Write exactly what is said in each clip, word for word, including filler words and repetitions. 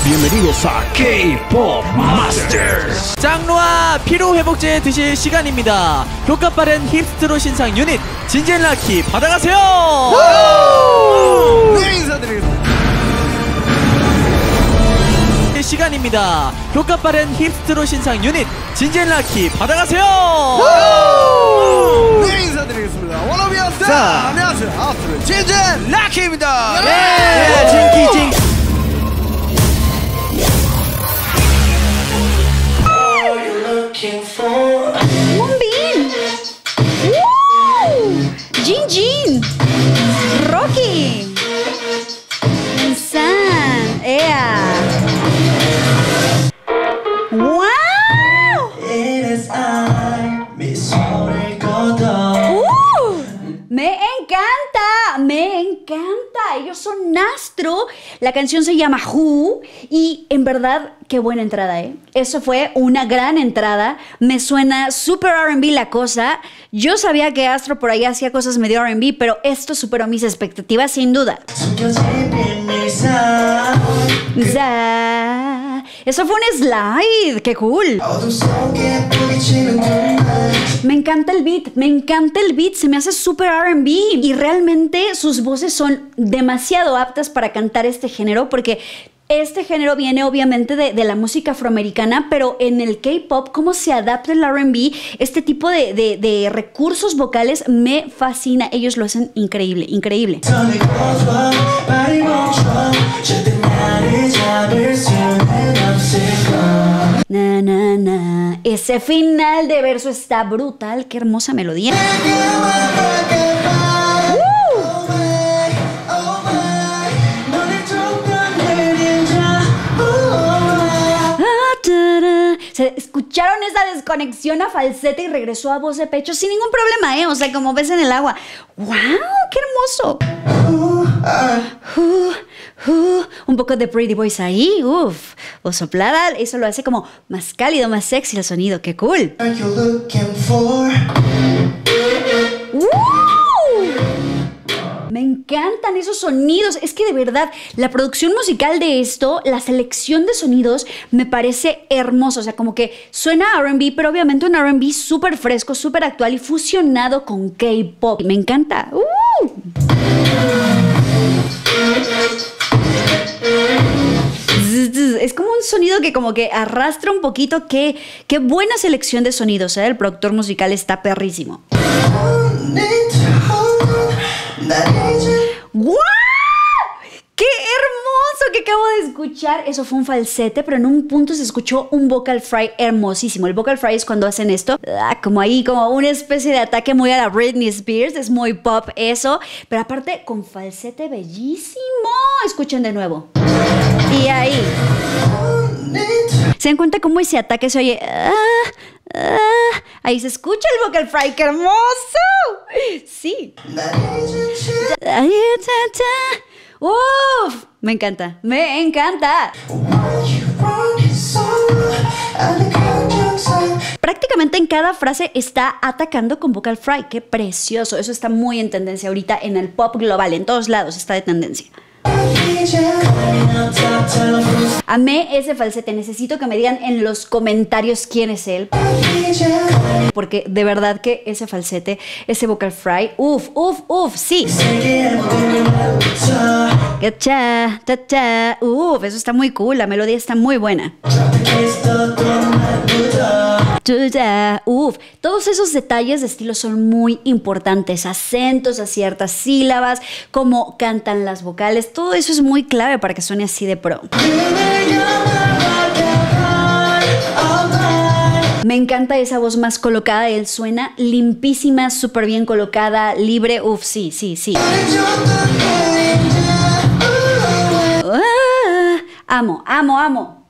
Bienvenidos a K-POP Masters. 짱루와 피로회복제 드실 시간입니다. 효과 빠른 힙스트로 신상 유닛 진젤라키 받아가세요. 네, 인사드리겠습니다. 시간입니다. 효과 빠른 힙스트로 신상 유닛 진젤라키 받아가세요. 네, 인사드리겠습니다. 워너비어스. 자, 안녕하세요. 아스트로 진젤라키입니다. 네, 징키 징. Moonbeam! Woo! Jin Jin! Rocky! San! Ea! Wow! Uh, ¡Me encanta! ¡Me encanta! Ellos son Astro. La canción se llama Who. Y en verdad, qué buena entrada, ¿eh? Eso fue una gran entrada. Me suena súper R and B la cosa. Yo sabía que Astro por ahí hacía cosas medio R and B, pero esto superó mis expectativas sin duda. Za. Eso fue un slide. ¡Qué cool! Me encanta el beat, me encanta el beat, se me hace súper R and B y realmente sus voces son demasiado aptas para cantar este género porque este género viene obviamente de, de la música afroamericana, pero en el K-pop, cómo se adapta el R and B, este tipo de, de, de recursos vocales me fascina, ellos lo hacen increíble, increíble. Na, na, na. Ese final de verso está brutal. Qué hermosa melodía. ¡Uh! Ah, tada. ¿Se escucharon esa desconexión a falsete y regresó a voz de pecho sin ningún problema, eh? O sea, como ves en el agua. ¡Wow! ¡Qué hermoso! Uh, uh, un poco de Pretty Boys ahí, uff, o soplada, eso lo hace como más cálido, más sexy el sonido, qué cool. Uh, me encantan esos sonidos, es que de verdad la producción musical de esto, la selección de sonidos me parece hermoso, o sea, como que suena R and B, pero obviamente un R and B súper fresco, súper actual y fusionado con K-pop, me encanta. Uh. Es como un sonido que como que arrastra un poquito. Qué, qué buena selección de sonidos, ¿eh? El productor musical está perrísimo. ¡Guau! ¡Qué hermoso que acabo de escuchar! Eso fue un falsete, pero en un punto se escuchó un vocal fry hermosísimo. El vocal fry es cuando hacen esto, como ahí, como una especie de ataque muy a la Britney Spears. Es muy pop eso, pero aparte con falsete bellísimo. Escuchen de nuevo. Y ahí. ¿Se dan cuenta cómo ese ataque se oye? Ah, ah, ahí se escucha el vocal fry. ¡Qué hermoso! Sí. ¡Uf! Me encanta, me encanta. Prácticamente en cada frase está atacando con vocal fry. ¡Qué precioso! Eso está muy en tendencia ahorita en el pop global. En todos lados está de tendencia. Amé ese falsete. Necesito que me digan en los comentarios quién es él, porque de verdad que ese falsete, ese vocal fry, uff, uff, uff, sí. Gacha, ta, ta. Uff, eso está muy cool. La melodía está muy buena. Uf, todos esos detalles de estilo son muy importantes. Acentos a ciertas sílabas, cómo cantan las vocales, todo eso es muy clave para que suene así de pro. Me encanta esa voz más colocada, él suena limpísima, súper bien colocada, libre, uff, sí, sí, sí. Ah, amo, amo, amo.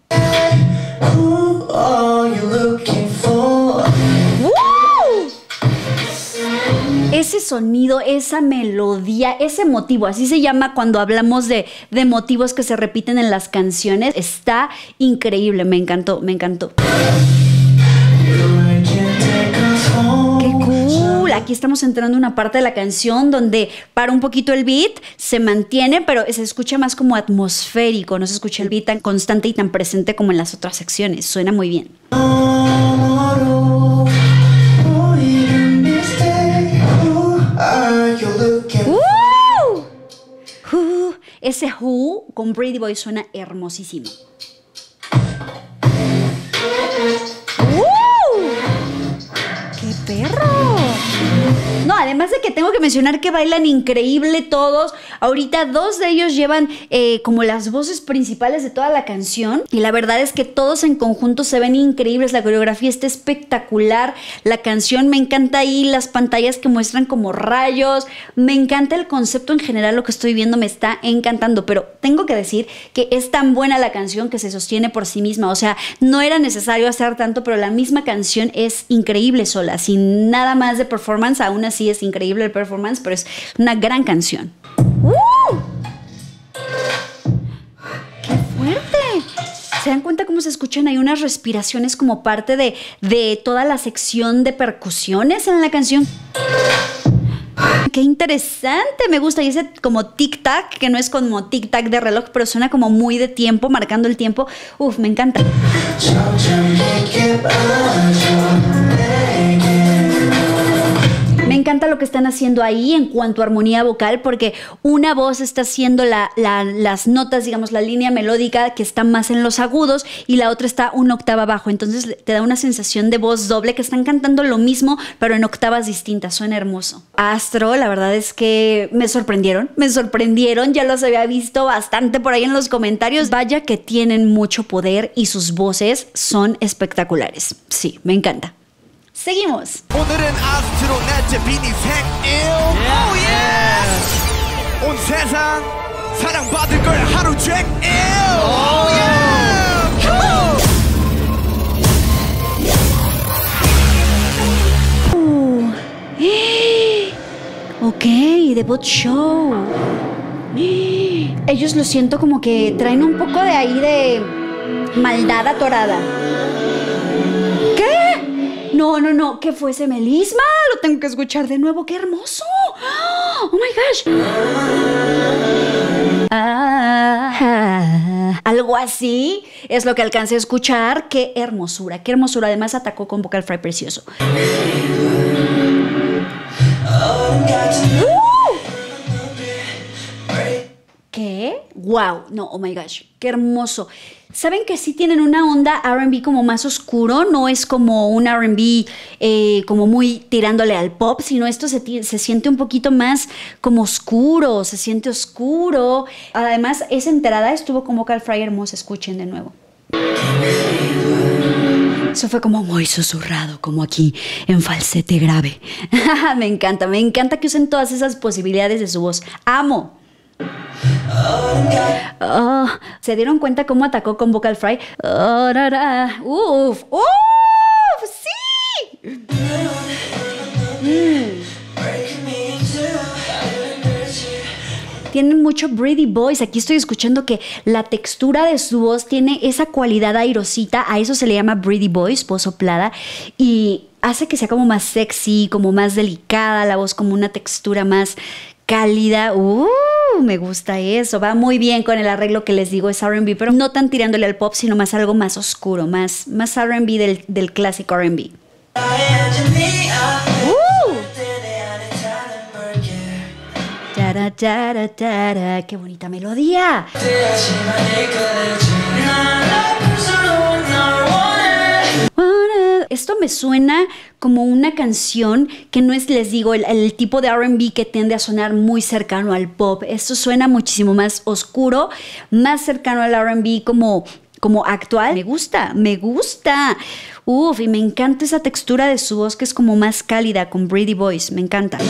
Ese sonido, esa melodía, ese motivo, así se llama cuando hablamos de, de motivos que se repiten en las canciones, está increíble, me encantó, me encantó. ¡Qué cool! Aquí estamos entrando en una parte de la canción donde para un poquito el beat, se mantiene, pero se escucha más como atmosférico, no se escucha el beat tan constante y tan presente como en las otras secciones. Suena muy bien. Uh, uh, ese who con Brady Boy suena hermosísimo. ¡Uh! ¡Qué perro! No, además de que tengo que mencionar que bailan increíble todos. Ahorita dos de ellos llevan eh, como las voces principales de toda la canción. Y la verdad es que todos en conjunto se ven increíbles. La coreografía está espectacular. La canción me encanta ahí. Las pantallas que muestran como rayos. Me encanta el concepto en general. Lo que estoy viendo me está encantando. Pero tengo que decir que es tan buena la canción que se sostiene por sí misma. O sea, no era necesario hacer tanto, pero la misma canción es increíble sola. Sin nada más de performance, aún así es increíble el performance, pero es una gran canción. ¡Uh! ¡Qué fuerte! ¿Se dan cuenta cómo se escuchan? Hay unas respiraciones como parte de, de toda la sección de percusiones en la canción. ¡Qué interesante! Me gusta. Y ese como tic-tac, que no es como tic-tac de reloj, pero suena como muy de tiempo, marcando el tiempo. Uf, me encanta. Me encanta lo que están haciendo ahí en cuanto a armonía vocal, porque una voz está haciendo la, la, las notas, digamos, la línea melódica que está más en los agudos y la otra está una octava abajo. Entonces te da una sensación de voz doble, que están cantando lo mismo, pero en octavas distintas. Suena hermoso. Astro, la verdad es que me sorprendieron, me sorprendieron. Ya los había visto bastante por ahí en los comentarios. Vaya que tienen mucho poder y sus voces son espectaculares. Sí, me encanta. seguimos. 오늘은 아스트로 넷째 비니 생일. Oh yeah. 온 세상 사랑받을 걸 하루 종일. Oh yeah. Uh, eh, ok, debut show. Eh, ellos lo siento como que traen un poco de ahí de maldad atorada. ¿Qué? No, no, no, ¿qué fue ese melisma? Lo tengo que escuchar de nuevo, ¡qué hermoso! ¡Oh my gosh! Ah, ah, algo así es lo que alcancé a escuchar. ¡Qué hermosura! ¡Qué hermosura! Además atacó con vocal fry precioso. ¿Qué? ¡Wow! No, oh my gosh, qué hermoso. ¿Saben que sí tienen una onda R and B como más oscuro? No es como un R and B eh, como muy tirándole al pop, sino esto se, se siente un poquito más como oscuro, se siente oscuro. Además, esa entrada estuvo con vocal fry hermosa. Escuchen de nuevo. Eso fue como muy susurrado, como aquí en falsete grave. Me encanta, me encanta que usen todas esas posibilidades de su voz. ¡Amo! Oh, ¿se dieron cuenta cómo atacó con vocal fry? Oh, ra, ra. ¡Uf! ¡Uf! ¡Sí! Mm. Tienen mucho Brady Voice. Aquí estoy escuchando que la textura de su voz tiene esa cualidad airosita. A eso se le llama Brady Voice, voz soplada. Y hace que sea como más sexy, como más delicada la voz, como una textura más cálida. ¡Uh! Me gusta eso. Va muy bien con el arreglo que les digo. Es R and B, pero no tan tirándole al pop, sino más algo más oscuro, más, más R and B del, del clásico R and B. ¡Uh! Tara, tara, tara. ¡Qué bonita melodía! Esto me suena como una canción que no es, les digo, el, el tipo de R and B que tiende a sonar muy cercano al pop. Esto suena muchísimo más oscuro, más cercano al R and B como, como actual. Me gusta, me gusta. Uf, y me encanta esa textura de su voz que es como más cálida con Brady Voice. Me encanta.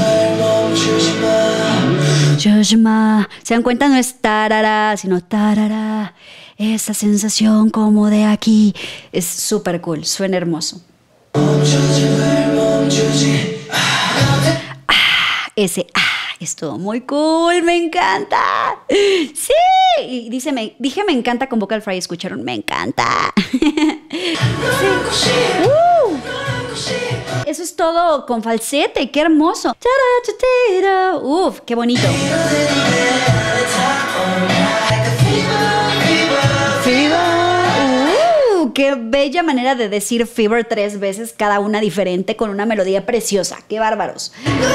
Yoshima. ¿Se dan cuenta? No es tarara, sino tarara. Esa sensación como de aquí. Es súper cool, suena hermoso. Ah, ese ah, estuvo muy cool, me encanta. Sí, y dice, me, dije me encanta con vocal fry, escucharon, me encanta. Sí. Uh. Eso es todo con falsete, qué hermoso. Uf, qué bonito. Uh, qué bella manera de decir Fever tres veces, cada una diferente, con una melodía preciosa. Qué bárbaros.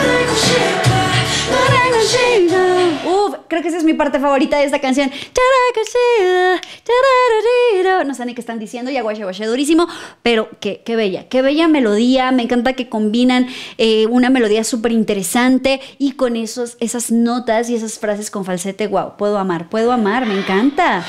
Uf, creo que esa es mi parte favorita de esta canción. No sé ni qué están diciendo, ya guache guache durísimo, pero qué, qué bella, qué bella melodía. Me encanta que combinan eh, una melodía súper interesante y con esos, esas notas y esas frases con falsete. Wow, puedo amar, puedo amar, me encanta.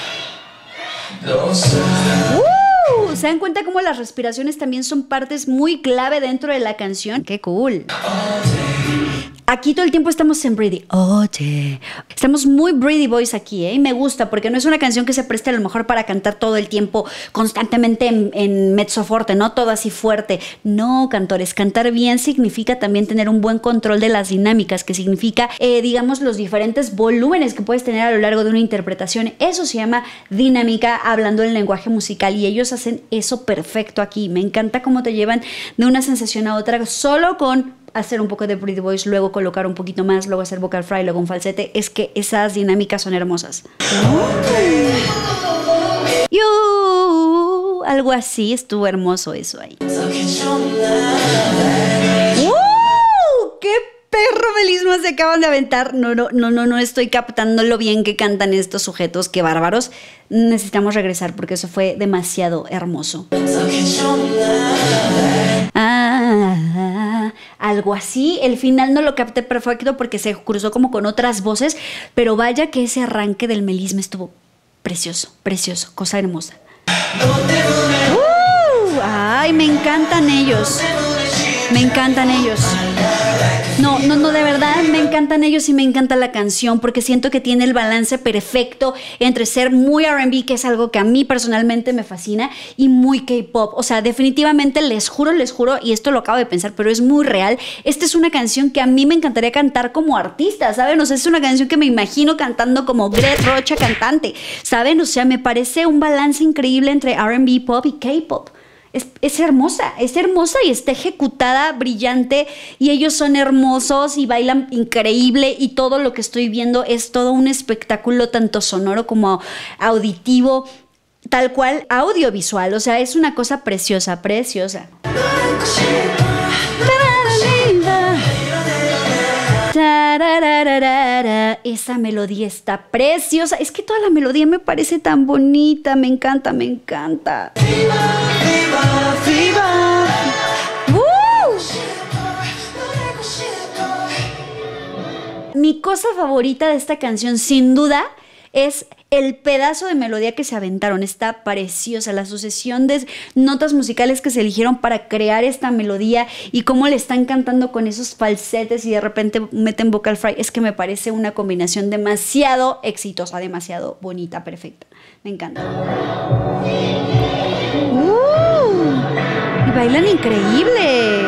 Uh, ¿Se dan cuenta cómo las respiraciones también son partes muy clave dentro de la canción? ¡Qué cool! Aquí todo el tiempo estamos en breathy. Oye. Estamos muy breathy boys aquí, ¿eh? Y me gusta porque no es una canción que se preste a lo mejor para cantar todo el tiempo constantemente en, en mezzo forte, no todo así fuerte. No, cantores, cantar bien significa también tener un buen control de las dinámicas, que significa, eh, digamos, los diferentes volúmenes que puedes tener a lo largo de una interpretación. Eso se llama dinámica, hablando del lenguaje musical, y ellos hacen eso perfecto aquí. Me encanta cómo te llevan de una sensación a otra solo con hacer un poco de pretty voice, luego colocar un poquito más, luego hacer vocal fry, luego un falsete. Es que esas dinámicas son hermosas. Yo, algo así, estuvo hermoso eso ahí. ¡Uh! ¡Qué perro melisma se acaban de aventar! No, no, no, no, no estoy captando lo bien que cantan estos sujetos. ¡Qué bárbaros! Necesitamos regresar porque eso fue demasiado hermoso. Ah, algo así. El final no lo capté perfecto porque se cruzó como con otras voces, pero vaya que ese arranque del melisma estuvo precioso, precioso, cosa hermosa. Uh, ay, me encantan ellos. Me encantan ellos. No, no, no, de verdad me encantan ellos y me encanta la canción porque siento que tiene el balance perfecto entre ser muy R and B, que es algo que a mí personalmente me fascina, y muy K-pop. O sea, definitivamente les juro, les juro, y esto lo acabo de pensar, pero es muy real. Esta es una canción que a mí me encantaría cantar como artista, ¿saben? O sea, es una canción que me imagino cantando como Gret Rocha cantante, ¿saben? O sea, me parece un balance increíble entre R and B, pop y K-pop. Es, es hermosa, es hermosa y está ejecutada brillante, y ellos son hermosos y bailan increíble, y todo lo que estoy viendo es todo un espectáculo tanto sonoro como auditivo, tal cual audiovisual. O sea, es una cosa preciosa, preciosa. Esa melodía está preciosa. Es que toda la melodía me parece tan bonita. Me encanta, me encanta. ¡Uh! Mi cosa favorita de esta canción, sin duda, es el pedazo de melodía que se aventaron. Está preciosa la sucesión de notas musicales que se eligieron para crear esta melodía, y cómo le están cantando con esos falsetes y de repente meten vocal fry. Es que me parece una combinación demasiado exitosa, demasiado bonita, perfecta. Me encanta. ¡Uh! Y bailan increíble.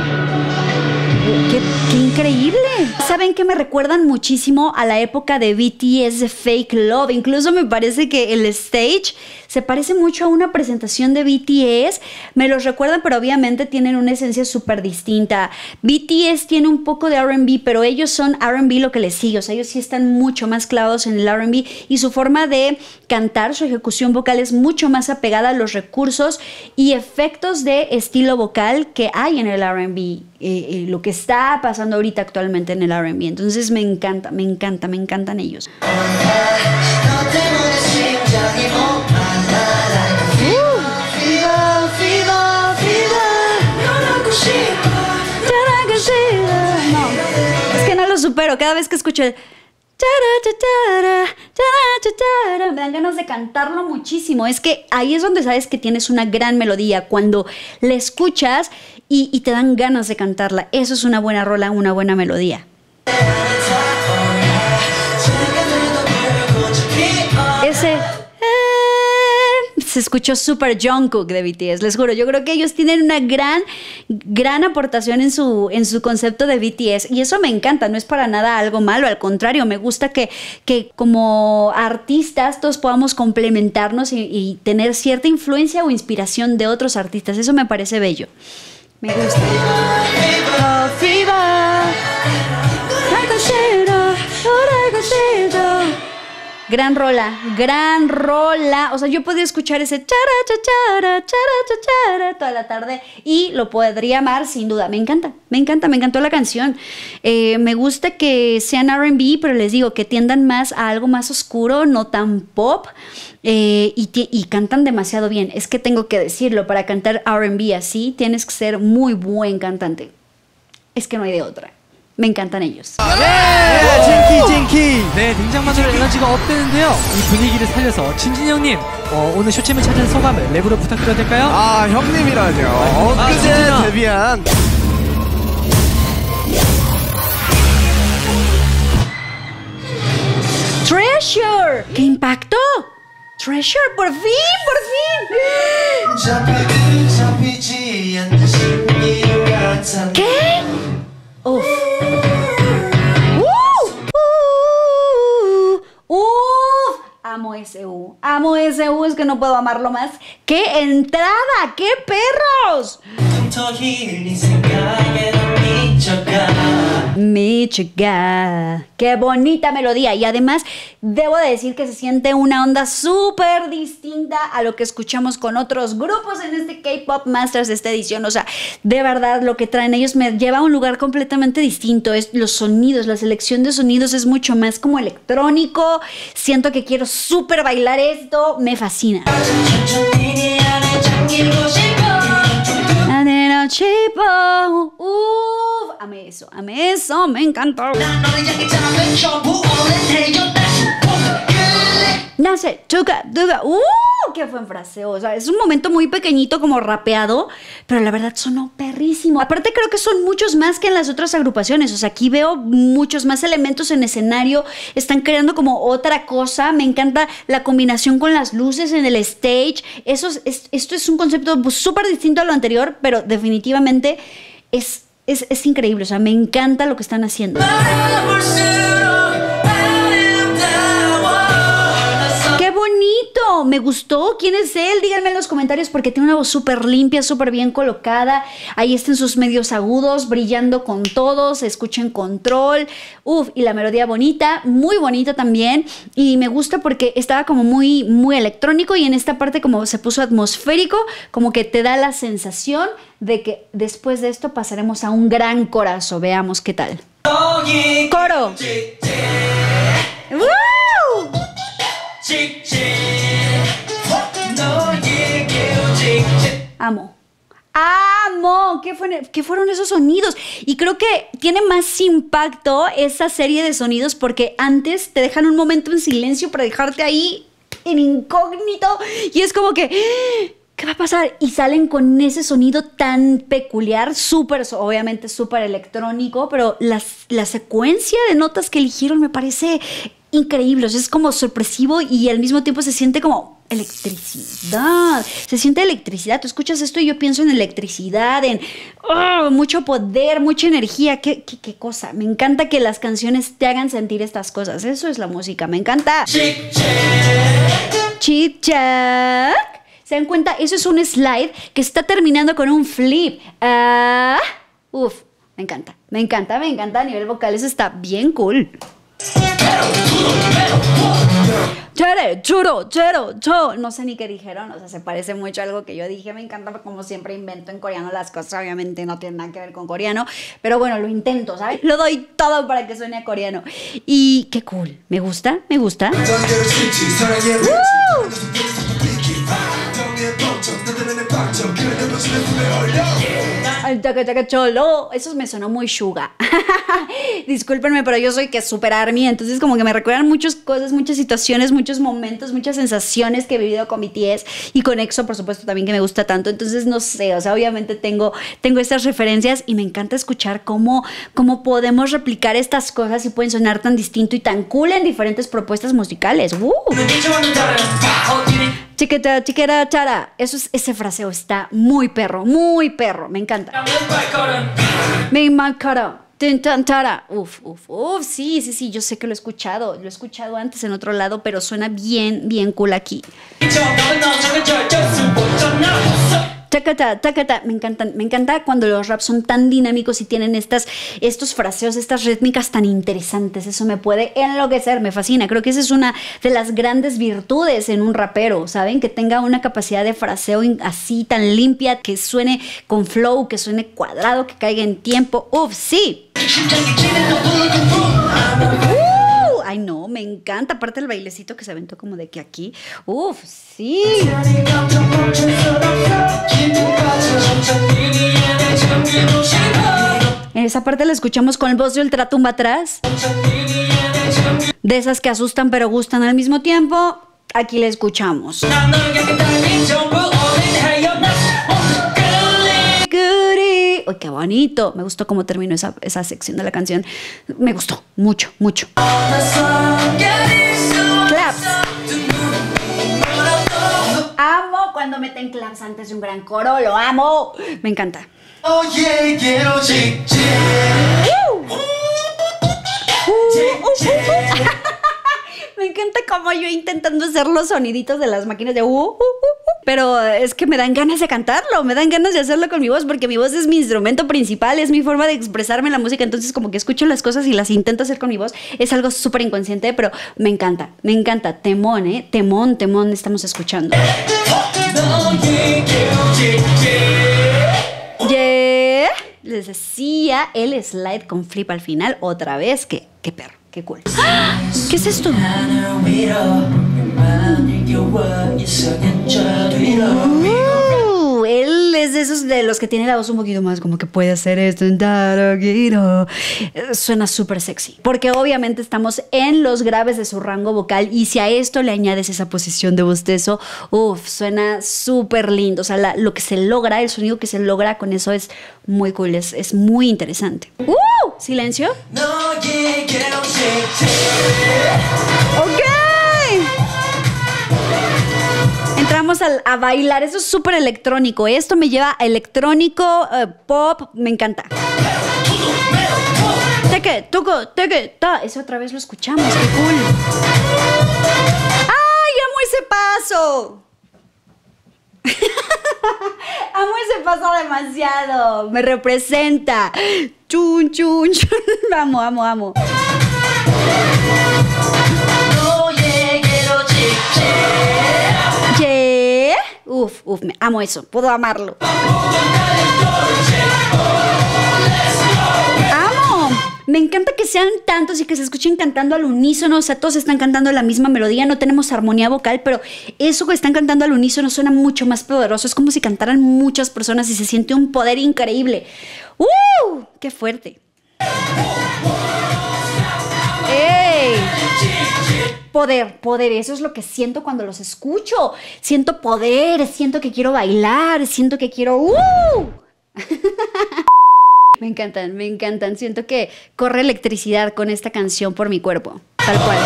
¡Qué, qué increíble! ¿Saben qué me recuerdan muchísimo a la época de B T S de Fake Love? Incluso me parece que el stage se parece mucho a una presentación de B T S. Me los recuerdan, pero obviamente tienen una esencia súper distinta. B T S tiene un poco de R and B, pero ellos son R and B lo que les sigue. O sea, ellos sí están mucho más clavados en el R and B, y su forma de cantar, su ejecución vocal es mucho más apegada a los recursos y efectos de estilo vocal que hay en el R and B. Eh, eh, lo que está pasando ahorita actualmente en el R and B. Entonces me encanta, me encanta, me encantan ellos. No, es que no lo supero. Cada vez que escucho el me dan ganas de cantarlo muchísimo. Es que ahí es donde sabes que tienes una gran melodía, cuando la escuchas y, y te dan ganas de cantarla. Eso es una buena rola, una buena melodía. Ese eh, se escuchó súper Jungkook de B T S, les juro. Yo creo que ellos tienen una gran, gran aportación en su, en su concepto de B T S, y eso me encanta. No es para nada algo malo, al contrario, me gusta que, que como artistas todos podamos complementarnos y, y tener cierta influencia o inspiración de otros artistas. Eso me parece bello. Me gusta. Oh, fever. Gran rola, gran rola. O sea, yo podría escuchar ese chara, chara, chara, chara, chara toda la tarde y lo podría amar sin duda. Me encanta, me encanta, me encantó la canción. Eh, me gusta que sean R and B, pero les digo que tiendan más a algo más oscuro, no tan pop. Eh, y, y cantan demasiado bien. Es que tengo que decirlo, para cantar R and B así tienes que ser muy buen cantante. Es que no hay de otra. Me encantan ellos. 네, 징키 징키. 네, 등장만으로 에너지가 업되는데요. 이 분위기를 살려서 진진영님, 어, 오늘 쇼챔을 찾은 소감을 랩으로 부탁드려도 될까요? 아, 형님이라뇨. 엊그제 진진아. 데뷔한 Treasure. ¡Qué impacto! Treasure, por fin, por fin. ¿Qué? Uf. ¡Uh! ¡Uh! ¡Uf! Amo ese U. Amo ese U, es que no puedo amarlo más. ¡Qué entrada! ¡Qué perros! Michigan. Qué bonita melodía. Y además, debo de decir que se siente una onda súper distinta a lo que escuchamos con otros grupos en este K-Pop Masters de esta edición. O sea, de verdad, lo que traen ellos me lleva a un lugar completamente distinto. Es los sonidos, la selección de sonidos es mucho más como electrónico. Siento que quiero súper bailar esto. Me fascina. Uf, amé eso, amé eso, me encantó. Nace, chuca, duga, uh, qué buen fraseo. O sea, es un momento muy pequeñito como rapeado, pero la verdad sonó perrísimo. Aparte creo que son muchos más que en las otras agrupaciones. O sea, aquí veo muchos más elementos en escenario. Están creando como otra cosa. Me encanta la combinación con las luces en el stage. Eso es, esto es un concepto súper distinto a lo anterior, pero definitivamente es, es, es increíble. O sea, me encanta lo que están haciendo. ¡Qué bonito! Me gustó. ¿Quién es él? Díganme en los comentarios porque tiene una voz súper limpia, súper bien colocada. Ahí están sus medios agudos, brillando con todos. Se escucha en control. Uf, y la melodía bonita, muy bonita también. Y me gusta porque estaba como muy, muy electrónico y en esta parte como se puso atmosférico, como que te da la sensación de que después de esto pasaremos a un gran corazo. Veamos qué tal. ¡Coro! ¡Woo! Amo. ¡Amo! ¿Qué, fue, ¿Qué fueron esos sonidos? Y creo que tiene más impacto esa serie de sonidos porque antes te dejan un momento en silencio para dejarte ahí en incógnito y es como que... ¿qué va a pasar? Y salen con ese sonido tan peculiar, súper, obviamente súper electrónico, pero las, la secuencia de notas que eligieron me parece increíble. O sea, es como sorpresivo y al mismo tiempo se siente como electricidad. Se siente electricidad. Tú escuchas esto y yo pienso en electricidad, en oh, mucho poder, mucha energía. ¿Qué, qué, qué cosa? Me encanta que las canciones te hagan sentir estas cosas. Eso es la música. Me encanta. Chic-chac. ¿Se dan cuenta? Eso es un slide que está terminando con un flip. Uh, uf, me encanta, me encanta, me encanta. A nivel vocal eso está bien cool. Chere, churo, chero, cho. No sé ni qué dijeron, o sea, se parece mucho a algo que yo dije. Me encanta, como siempre invento en coreano las cosas. Obviamente no tienen nada que ver con coreano, pero bueno, lo intento, ¿sabes? Lo doy todo para que suene a coreano. Y qué cool, me gusta, me gusta. ¡Woo! Ay, chaca, chaca, cholo. Eso me sonó muy Suga. Discúlpenme, pero yo soy que super army. Entonces como que me recuerdan muchas cosas, muchas situaciones, muchos momentos, muchas sensaciones que he vivido con B T S y con EXO, por supuesto, también, que me gusta tanto. Entonces no sé, o sea, obviamente tengo, tengo estas referencias y me encanta escuchar cómo, cómo podemos replicar estas cosas y pueden sonar tan distinto y tan cool en diferentes propuestas musicales. ¡Uh! Chiquita, chiquera, chara. Eso es, ese fraseo está muy perro, muy perro. Me encanta. Me encanta. Uf, uf, uf. Sí, sí, sí. Yo sé que lo he escuchado. Lo he escuchado antes en otro lado, pero suena bien, bien cool aquí. chacata, tacata. Me encantan, me encanta cuando los raps son tan dinámicos y tienen estas, estos fraseos, estas rítmicas tan interesantes. Eso me puede enloquecer, me fascina. Creo que esa es una de las grandes virtudes en un rapero, ¿saben? Que tenga una capacidad de fraseo así tan limpia, que suene con flow, que suene cuadrado, que caiga en tiempo. Uf, sí. Uh, ay no, me encanta. Aparte el bailecito que se aventó como de que aquí. Uf, sí. En esa parte la escuchamos con el voz de ultratumba atrás. De esas que asustan pero gustan al mismo tiempo. Aquí la escuchamos. ¡Ay, qué bonito! Me gustó cómo terminó esa, esa sección de la canción. Me gustó mucho, mucho. Claps. Amo cuando meten claps antes de un gran coro. Lo amo. Me encanta. Uh. Uh, uh, uh. Me encanta como yo intentando hacer los soniditos de las máquinas de uh, uh, uh, uh. Pero es que me dan ganas de cantarlo, me dan ganas de hacerlo con mi voz, porque mi voz es mi instrumento principal, es mi forma de expresarme en la música. Entonces como que escucho las cosas y las intento hacer con mi voz. Es algo súper inconsciente, pero me encanta, me encanta. Temón, ¿eh? Temón, temón estamos escuchando. Yeah. Les decía el slide con flip al final otra vez. Qué, qué perro. Qué cool. ¡Ah! ¿Qué es esto? Uh, él es de esos de los que tiene la voz un poquito más como que puede hacer esto. Suena súper sexy. Porque obviamente estamos en los graves de su rango vocal, y si a esto le añades esa posición de bostezo, uff, suena súper lindo. O sea, la, lo que se logra, el sonido que se logra con eso es muy cool, es, es muy interesante. ¡Uh! ¿Silencio? ¡Ok! Entramos a, a bailar. Eso es súper electrónico. Esto me lleva a electrónico, uh, pop. Me encanta. Teque, toco, teque, ta. Eso otra vez lo escuchamos. ¡Qué cool! ¡Ay, amo ese paso! Amo ese paso demasiado. Me representa. Chun, chun, chun. Amo, amo, amo. Yeah. Uf, uf, me amo eso. Puedo amarlo. Amo. Me encanta que sean tantos y que se escuchen cantando al unísono. O sea, todos están cantando la misma melodía. No tenemos armonía vocal, pero eso que están cantando al unísono suena mucho más poderoso. Es como si cantaran muchas personas y se siente un poder increíble. ¡Uh! ¡Qué fuerte! ¡Ey! Poder, poder, eso es lo que siento cuando los escucho. Siento poder, siento que quiero bailar, siento que quiero... ¡Uh! Me encantan, me encantan. Siento que corre electricidad con esta canción por mi cuerpo. Tal cual.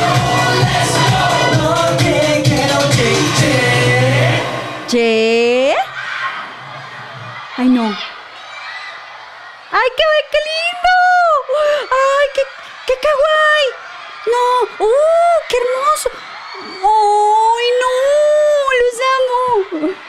¿Che? Ay, no. ¡Ay, qué, qué lindo! ¡Ay, qué, qué kawaii! ¡No! ¡Uh, qué hermoso! ¡Ay, no! ¡Los amo!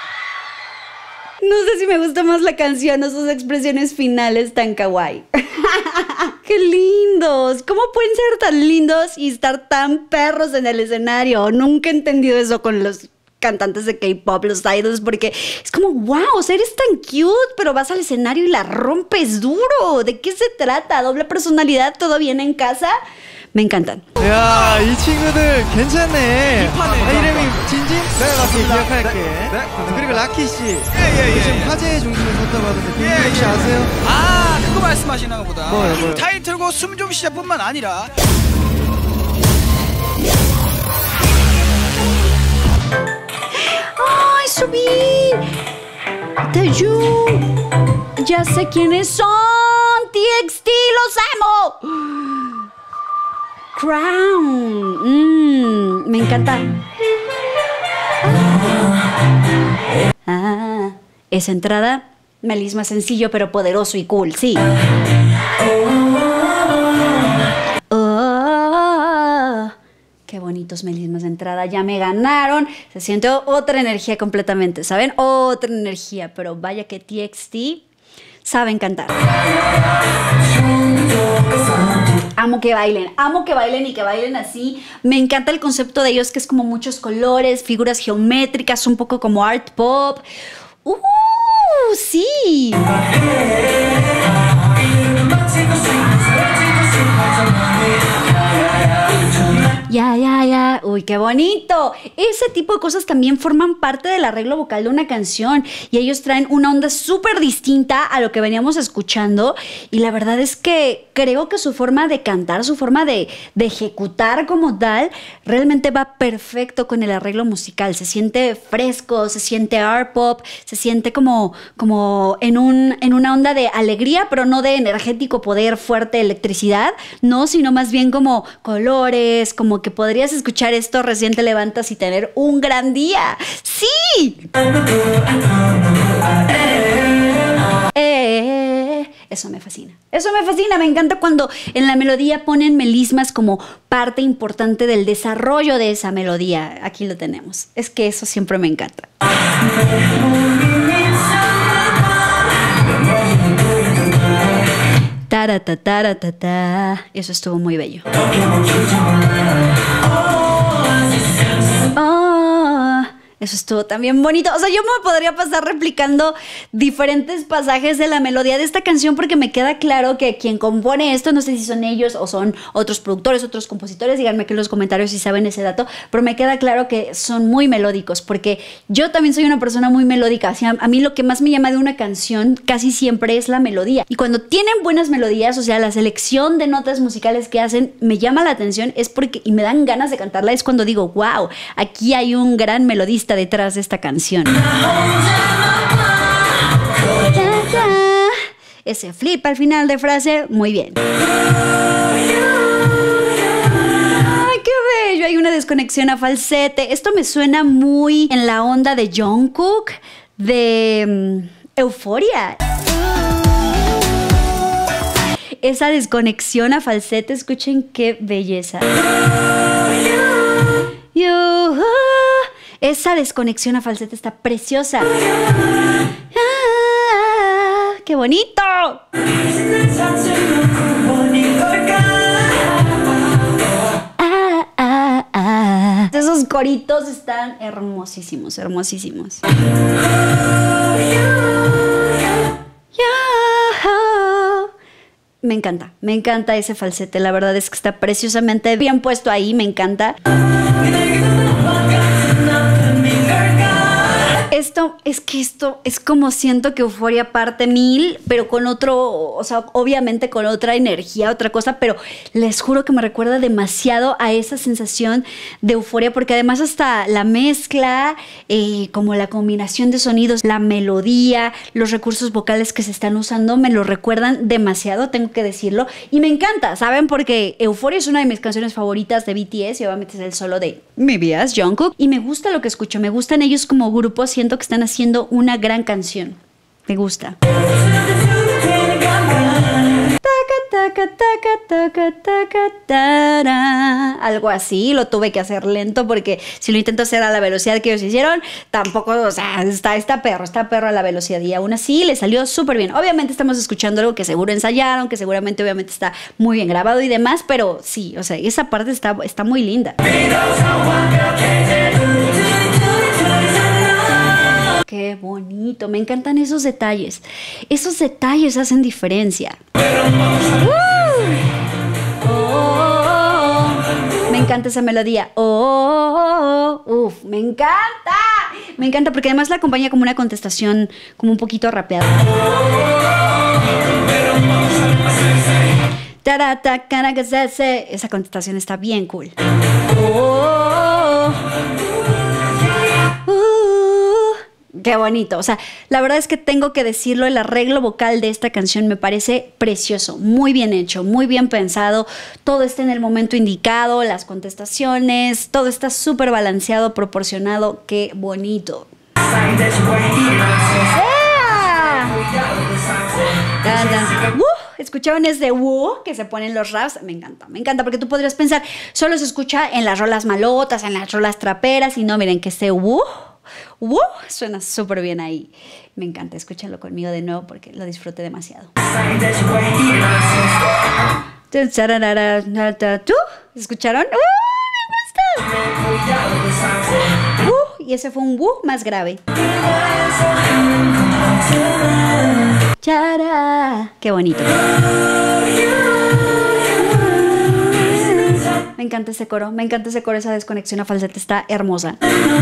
No sé si me gusta más la canción o sus expresiones finales tan kawaii. ¡Qué lindos! ¿Cómo pueden ser tan lindos y estar tan perros en el escenario? Nunca he entendido eso con los cantantes de K-pop, los idols, porque es como, wow, o sea, eres tan cute, pero vas al escenario y la rompes duro. ¿De qué se trata? ¿Doble personalidad? ¿Todo bien en casa? Me encantan. 야, 이 친구들 괜찮네. 힙하네. 아, 이름이 진진? 네, 맞습니다. 기억할게. 네, 네. 그리고 라키 씨. 예, 예, 요즘 예. 화제의 중심을 섰다고 하던데 그 예, 이름 혹시 예. 아세요? 아, 그거 말씀하시나 보다. 뭐요, 뭐요? 타이틀곡 숨 좀 쉬자뿐만 아니라 ¡Ay, subí! Taeyong. Ya sé quiénes son. T X T, los amo. Crown. Mm, me encanta. Ah, esa entrada, melisma sencillo pero poderoso y cool, sí. Oh, Qué bonitos melismas de entrada, ya me ganaron. Se siente otra energía completamente, ¿saben? Otra energía, pero vaya que T X T saben cantar. Amo que bailen, amo que bailen y que bailen así. Me encanta el concepto de ellos, que es como muchos colores, figuras geométricas, un poco como art pop. ¡Uh! ¡Sí! Ya, ya, ya. Uy, qué bonito. Ese tipo de cosas también forman parte del arreglo vocal de una canción. Y ellos traen una onda súper distinta a lo que veníamos escuchando. Y la verdad es que creo que su forma de cantar, su forma de, de ejecutar como tal, realmente va perfecto con el arreglo musical. Se siente fresco, se siente art pop, se siente como, como en, un, en una onda de alegría, pero no de energético poder, fuerte, electricidad. No, sino más bien como colores, como que podrías escuchar esto, recién te levantas y tener un gran día. ¡Sí! Eh, eso me fascina. Eso me fascina. Me encanta cuando en la melodía ponen melismas como parte importante del desarrollo de esa melodía. Aquí lo tenemos. Es que eso siempre me encanta. Tarata, tarata, ta. Eso estuvo muy bello. Oh, eso estuvo también bonito. O sea, yo me podría pasar replicando diferentes pasajes de la melodía de esta canción porque me queda claro que quien compone esto, no sé si son ellos o son otros productores, otros compositores, díganme aquí en los comentarios si saben ese dato, pero me queda claro que son muy melódicos porque yo también soy una persona muy melódica. O sea, a mí lo que más me llama de una canción casi siempre es la melodía. Y cuando tienen buenas melodías, o sea, la selección de notas musicales que hacen me llama la atención, es porque, y me dan ganas de cantarla, es cuando digo, wow, aquí hay un gran melodista detrás de esta canción. Ese flip al final de frase, muy bien. ¡Ay, qué bello! Hay una desconexión a falsete. Esto me suena muy en la onda de Jungkook, de um, Euphoria. Esa desconexión a falsete, escuchen qué belleza. You, uh, esa desconexión a falsete está preciosa. Ah, ¡qué bonito! Ah, ah, ah. Esos coritos están hermosísimos, hermosísimos. Me encanta, me encanta ese falsete. La verdad es que está preciosamente bien puesto ahí, me encanta. Esto, es que esto es como siento que Euphoria parte mil, pero con otro, o sea, obviamente con otra energía, otra cosa, pero les juro que me recuerda demasiado a esa sensación de Euphoria, porque además hasta la mezcla, eh, como la combinación de sonidos, la melodía, los recursos vocales que se están usando, me lo recuerdan demasiado, tengo que decirlo, y me encanta, ¿saben? Porque Euphoria es una de mis canciones favoritas de B T S, y obviamente es el solo de mi B S, Jungkook, y me gusta lo que escucho, me gustan ellos como grupo, siento que están haciendo una gran canción. Me gusta. Algo así, lo tuve que hacer lento porque si lo intento hacer a la velocidad que ellos hicieron, tampoco, o sea, está, está perro, está perro a la velocidad y aún así le salió súper bien. Obviamente estamos escuchando algo que seguro ensayaron, que seguramente obviamente está muy bien grabado y demás, pero sí, o sea, esa parte está, está muy linda. Qué bonito, me encantan esos detalles. Esos detalles hacen diferencia. Uh. Oh, oh, oh. Me encanta esa melodía. Oh, oh, oh. Uf, me encanta. Me encanta porque además la acompaña como una contestación como un poquito rapeada. Esa contestación está bien cool. Oh, oh, oh. Qué bonito, o sea, la verdad es que tengo que decirlo, el arreglo vocal de esta canción me parece precioso, muy bien hecho, muy bien pensado, todo está en el momento indicado, las contestaciones, todo está súper balanceado, proporcionado, qué bonito. ¡Yeah! Uh, ¿Escucharon ese woo que se ponen los raps? Me encanta, me encanta, porque tú podrías pensar, solo se escucha en las rolas malotas, en las rolas traperas, y no, miren que ese woo, woo, suena súper bien ahí. Me encanta, escúchalo conmigo de nuevo porque lo disfruté demasiado. ¿Escucharon? ¡Uh, me gusta! Uh, y ese fue un woo más grave. Chara. ¡Qué bonito! Me encanta ese coro, me encanta ese coro, esa desconexión a falsete está hermosa.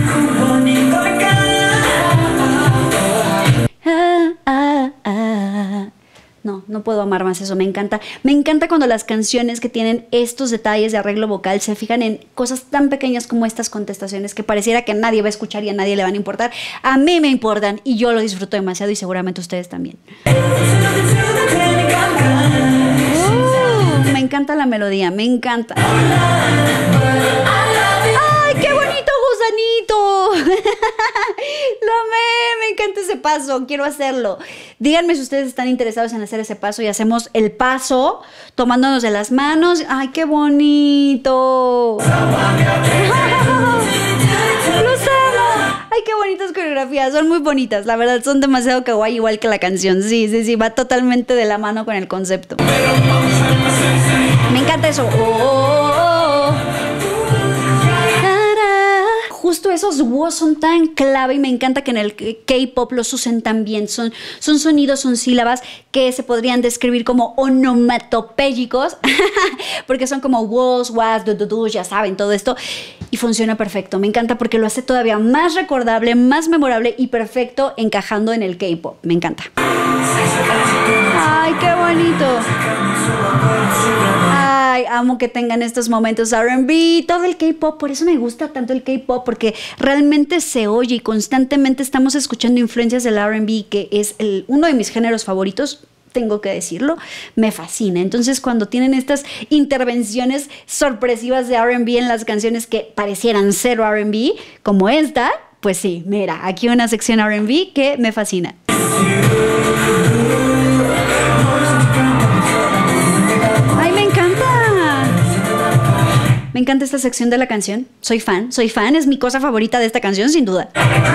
Ah, ah, ah. No, no puedo amar más eso, me encanta. Me encanta cuando las canciones que tienen estos detalles de arreglo vocal se fijan en cosas tan pequeñas como estas contestaciones que pareciera que nadie va a escuchar y a nadie le van a importar. A mí me importan y yo lo disfruto demasiado y seguramente ustedes también. Uh, me encanta la melodía, me encanta. ¡Ay, qué bonito gusanito! Lo amé, me encanta ese paso, quiero hacerlo. Díganme si ustedes están interesados en hacer ese paso y hacemos el paso tomándonos de las manos. ¡Ay, qué bonito! ¡Los amo! ¡Ay, qué bonitas coreografías! Son muy bonitas, la verdad, son demasiado kawaii, igual que la canción. Sí, sí, sí, va totalmente de la mano con el concepto. Me encanta eso. Oh, oh, oh. Justo esos woos son tan clave y me encanta que en el K-pop los usen tan bien. Son, son sonidos, son sílabas que se podrían describir como onomatopéyicos porque son como woos, was, du, du, du, ya saben, todo esto. Y funciona perfecto. Me encanta porque lo hace todavía más recordable, más memorable y perfecto encajando en el K-pop. Me encanta. ¡Ay, qué bonito! Ay, amo que tengan estos momentos R and B, todo el K-pop, por eso me gusta tanto el K-pop, porque realmente se oye y constantemente estamos escuchando influencias del R and B, que es el, uno de mis géneros favoritos, tengo que decirlo, me fascina. Entonces, cuando tienen estas intervenciones sorpresivas de R and B en las canciones que parecieran cero R and B, como esta, pues sí, mira, aquí una sección R and B que me fascina. ¡Ay, me encanta! Me encanta esta sección de la canción. Soy fan, soy fan. Es mi cosa favorita de esta canción, sin duda.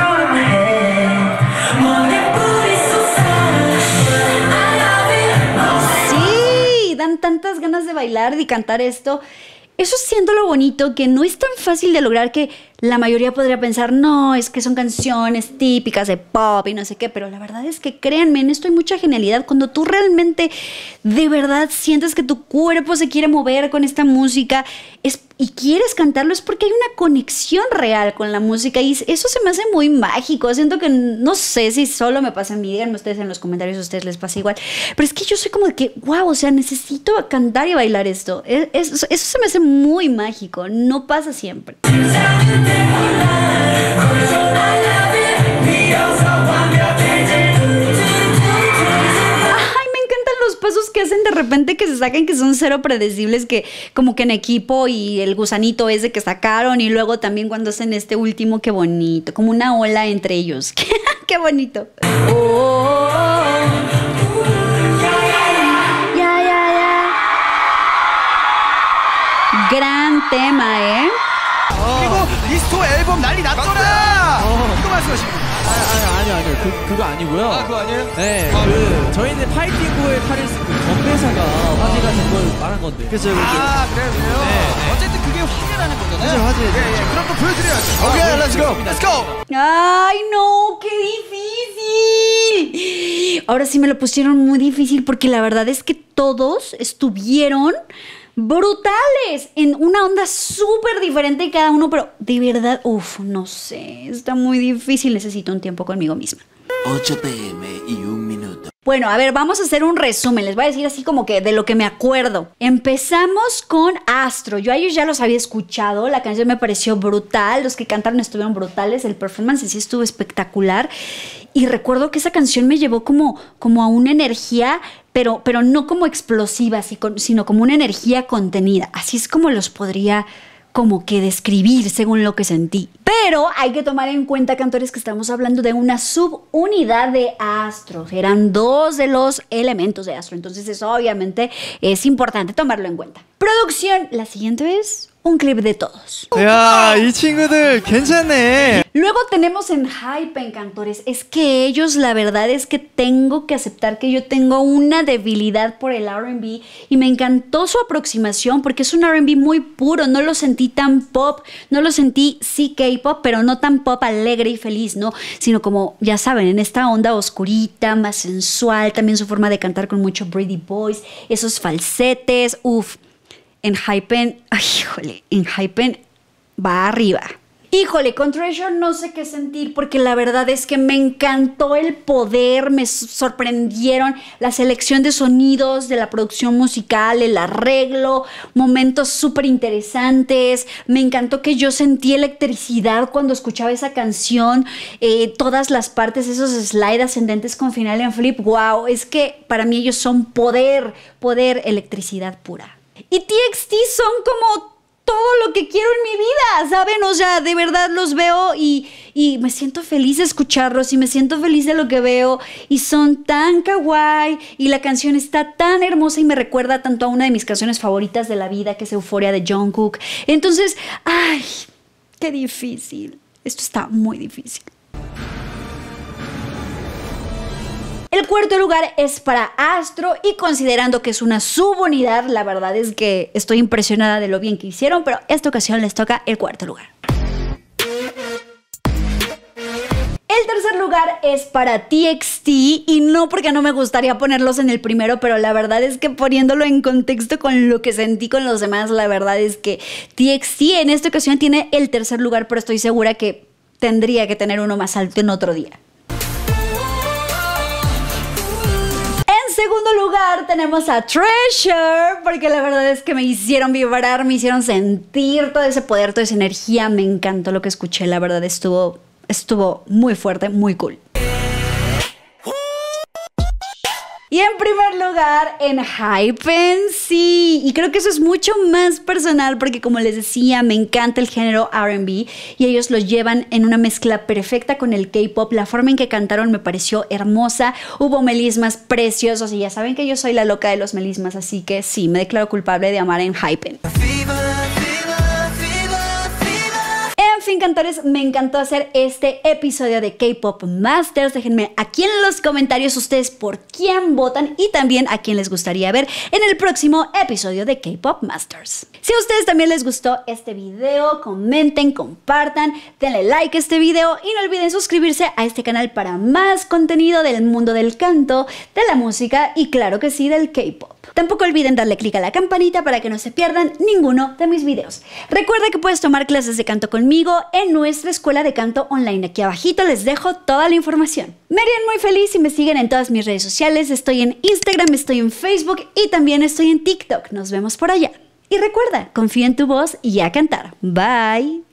Sí, dan tantas ganas de bailar y cantar esto. Eso siento lo bonito, que no es tan fácil de lograr, que la mayoría podría pensar, no, es que son canciones típicas de pop y no sé qué, pero la verdad es que créanme, en esto hay mucha genialidad. Cuando tú realmente, de verdad, sientes que tu cuerpo se quiere mover con esta música es, y quieres cantarlo, es porque hay una conexión real con la música y eso se me hace muy mágico. Siento que, no sé si solo me pasa a mí, díganme ustedes en los comentarios, a ustedes les pasa igual, pero es que yo soy como de que, wow, o sea, necesito cantar y bailar esto. Es, es, eso se me hace muy mágico, no pasa siempre. Ay, me encantan los pasos que hacen de repente, que se sacan, que son cero predecibles, que como que en equipo, y el gusanito ese que sacaron, y luego también cuando hacen este último, qué bonito, como una ola entre ellos. Qué bonito. Oh, oh, oh. Ya, ya, ya. Gran tema, ¿eh? 그리고 리스토 앨범 난리 났더라. 어. 이거 말씀하시는 거예요? 아, 아니, 아니, 아니요. 그, 그거 아니고요. 아, 그거 아니에요? 네, 아, 그, 저희는 파이팅고의 팔을 쓰고 건배사가 화제가 된 걸 말한 건데. 그죠, 그죠. 아, 그래요, 그래요? 네, 네. 어쨌든 그게 화제라는 거잖아요. 그죠, 화제. 예, 예. 그럼 또 보여드려야죠. 오케이, 렛츠 고. 렛츠 고. ¡Ay, no! ¡Qué difícil! Ahora sí me lo pusieron muy difícil porque la verdad es que todos estuvieron brutales, en una onda súper diferente cada uno, pero de verdad, uff, no sé, está muy difícil, necesito un tiempo conmigo misma. ocho pe eme y un minuto. Bueno, a ver, vamos a hacer un resumen. Les voy a decir así como que de lo que me acuerdo. Empezamos con Astro. Yo a ellos ya los había escuchado. La canción me pareció brutal. Los que cantaron estuvieron brutales. El performance en sí estuvo espectacular. Y recuerdo que esa canción me llevó como, como a una energía, pero, pero no como explosiva, sino como una energía contenida. Así es como los podría como que describir según lo que sentí. Pero hay que tomar en cuenta, cantores, que estamos hablando de una subunidad de Astro. Eran dos de los elementos de Astro. Entonces eso obviamente es importante tomarlo en cuenta. Producción, la siguiente vez, un clip de todos. 야, 이 친구들 괜찮네. Luego tenemos en Hypen, cantores. Es que ellos, la verdad es que tengo que aceptar que yo tengo una debilidad por el R and B y me encantó su aproximación porque es un R and B muy puro. No lo sentí tan pop, no lo sentí sí K-pop, pero no tan pop alegre y feliz, ¿no? Sino como, ya saben, en esta onda oscurita, más sensual, también su forma de cantar con mucho Pretty Voice, esos falsetes, uff. En Hypen, ay, híjole, en Hypen va arriba. Híjole, con Treasure no sé qué sentir porque la verdad es que me encantó el poder, me sorprendieron la selección de sonidos de la producción musical, el arreglo, momentos súper interesantes. Me encantó que yo sentí electricidad cuando escuchaba esa canción, eh, todas las partes, esos slides ascendentes con final en flip. Wow, es que para mí ellos son poder, poder, electricidad pura. Y T X T son como todo lo que quiero en mi vida, ¿saben? O sea, de verdad los veo y, y me siento feliz de escucharlos y me siento feliz de lo que veo y son tan kawaii y la canción está tan hermosa y me recuerda tanto a una de mis canciones favoritas de la vida, que es Euphoria de Jungkook. Entonces, ay, qué difícil. Esto está muy difícil. El cuarto lugar es para Astro y considerando que es una subunidad, la verdad es que estoy impresionada de lo bien que hicieron, pero esta ocasión les toca el cuarto lugar. El tercer lugar es para T X T y no porque no me gustaría ponerlos en el primero, pero la verdad es que poniéndolo en contexto con lo que sentí con los demás, la verdad es que T X T en esta ocasión tiene el tercer lugar, pero estoy segura que tendría que tener uno más alto en otro día. En segundo lugar tenemos a Treasure, porque la verdad es que me hicieron vibrar, me hicieron sentir todo ese poder, toda esa energía. Me encantó lo que escuché, la verdad estuvo, estuvo muy fuerte, muy cool. Y en primer lugar, en Hypen, sí. Y creo que eso es mucho más personal porque, como les decía, me encanta el género R and B y ellos lo llevan en una mezcla perfecta con el K-pop. La forma en que cantaron me pareció hermosa. Hubo melismas preciosos y ya saben que yo soy la loca de los melismas, así que sí, me declaro culpable de amar en Hypen. En fin, cantores, me encantó hacer este episodio de K-Pop Masters. Déjenme aquí en los comentarios ustedes por quién votan y también a quién les gustaría ver en el próximo episodio de K-Pop Masters. Si a ustedes también les gustó este video, comenten, compartan, denle like a este video y no olviden suscribirse a este canal para más contenido del mundo del canto, de la música y claro que sí, del K-Pop. Tampoco olviden darle click a la campanita para que no se pierdan ninguno de mis videos. Recuerda que puedes tomar clases de canto conmigo en nuestra escuela de canto online. Aquí abajito les dejo toda la información. Me harían muy feliz si me siguen en todas mis redes sociales. Estoy en Instagram, estoy en Facebook y también estoy en TikTok. Nos vemos por allá. Y recuerda, confía en tu voz y a cantar. Bye.